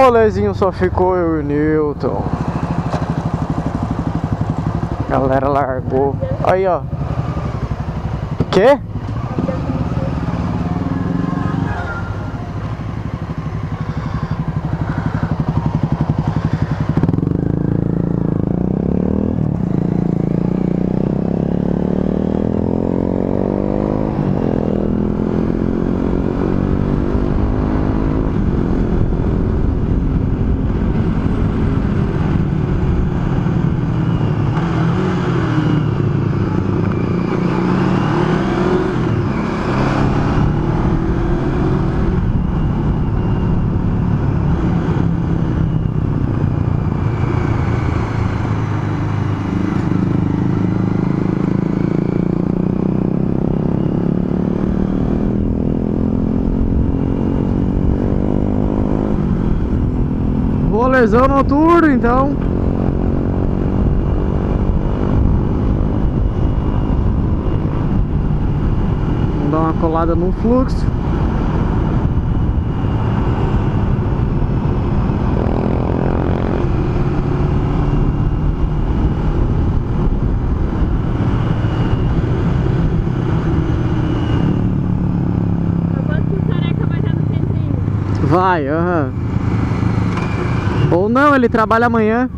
rolezinho só ficou eu e o Newton. A galera largou. Aí, ó. O quê? Rolezão noturno, então. Vamos dar uma colada no fluxo. Vai, aham. Ou não, ele trabalha amanhã.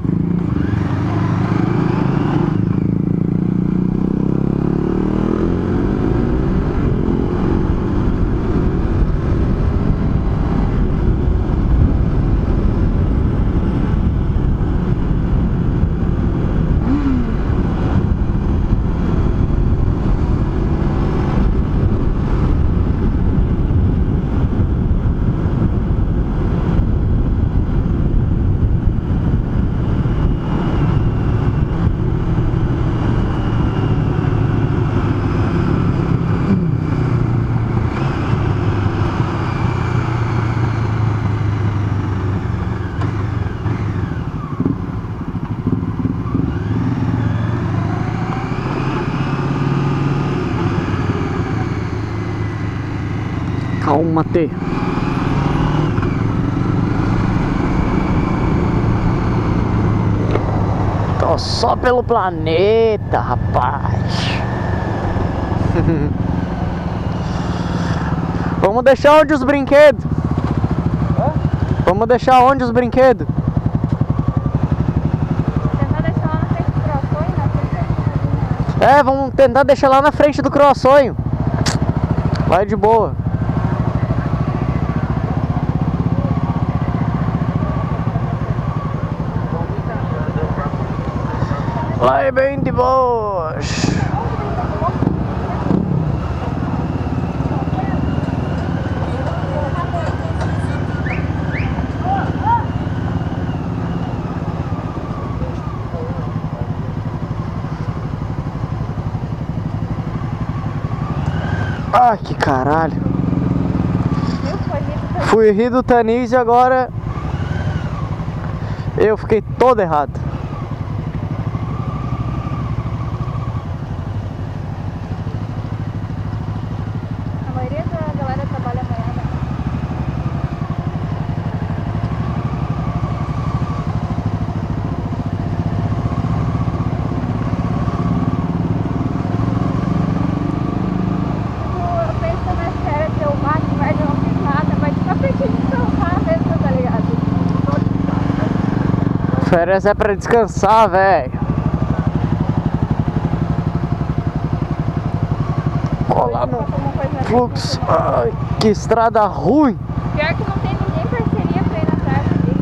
Calma-te. Tô só pelo planeta, rapaz. Vamos deixar onde os brinquedos? Vamos deixar onde os brinquedos? Tentar deixar lá na frente do crossonho, na frente. É, vamos tentar deixar lá na frente do crossonho. Vai de boa. Vai bem de boas. Ai, que caralho. Fui rir do Tanis e agora eu fiquei todo errado. A maioria da galera trabalha amanhã, né? Eu penso nas férias que eu mato, mas eu não fiz nada, mas só pedi descansar mesmo, tá ligado? Férias é pra descansar, velho. Colar no fluxo. Ai, que estrada ruim. Pior que não tem ninguém parceria pra ir na praia comigo.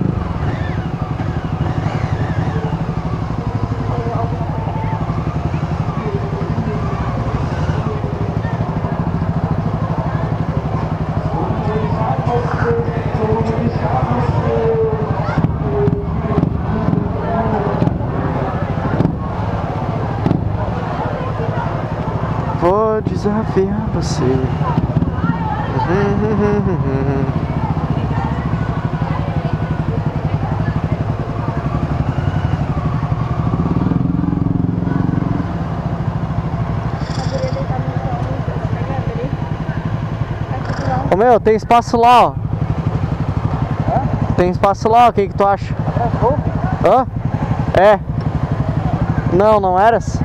Vou desafiar você. Ô meu, tem espaço lá, ó. Tem espaço lá, o que tu acha? Atrasou? Hã? É. Não, não eras?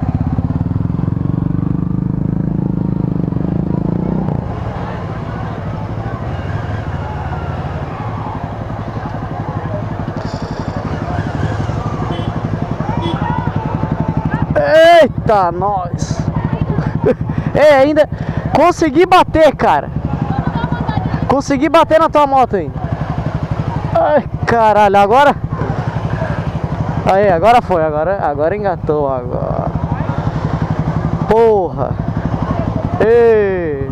Eita, nós! É, ainda consegui bater, cara. Consegui bater na tua moto aí. Ai, caralho, agora. Aí, agora foi, agora engatou agora. Porra. Ei.